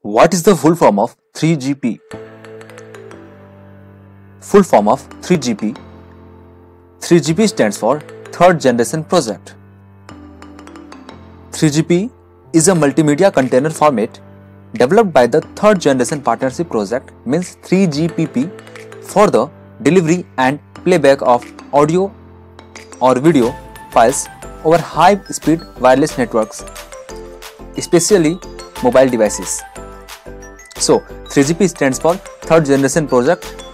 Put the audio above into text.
What is the full form of 3GP? Full form of 3GP. 3GP stands for Third Generation Project. 3GP is a multimedia container format developed by the Third Generation Partnership Project, means 3GPP, for the delivery and playback of audio or video files over high-speed wireless networks, especially mobile devices. So 3GP stands for Third Generation Project